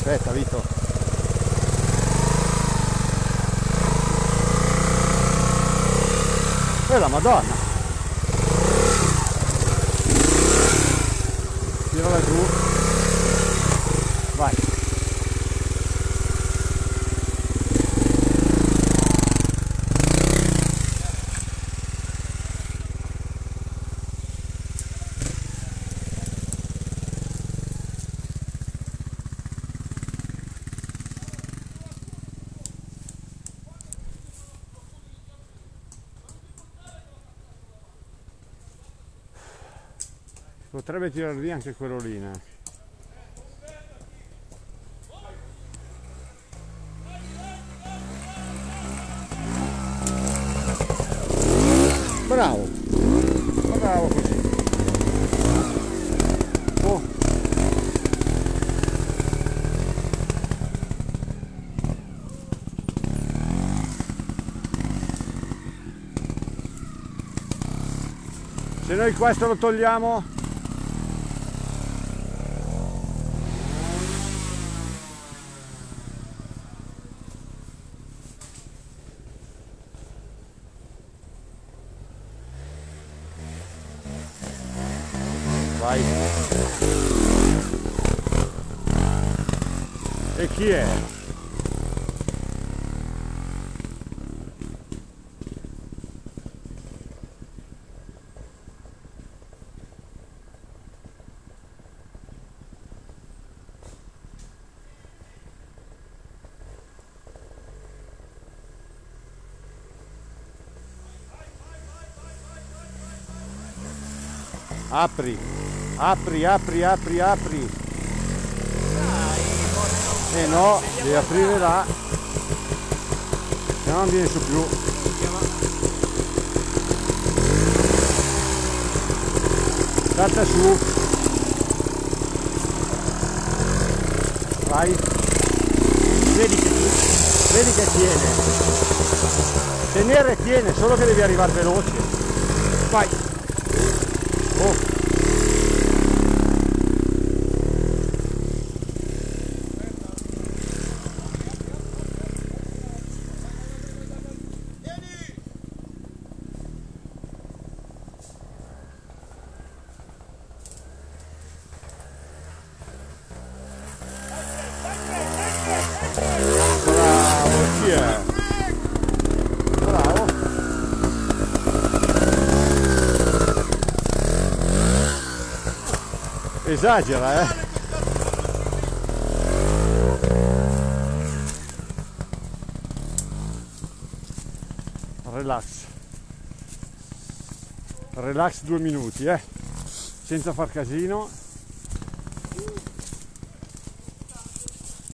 Aspetta Vito. La Madonna. Tirala giù. Vai. Potrebbe tirare via anche quello lì, né? Bravo, bravo così. Oh. Se noi questo lo togliamo, vai. E chi è? Apri, apri, apri, apri, apri. Eh no, devi aprire là, se no non viene su più. Salta su. Vai. Vedi che tiene. Tenere tiene, solo che devi arrivare veloce. Vai. Oh. Bravo, chi è? Bravo. Esagera, eh? Relax. Relax 2 minuti, senza far casino.